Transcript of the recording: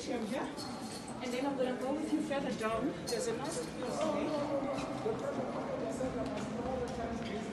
atrium here. And then I'm going to go with you further down. There's a nice place there.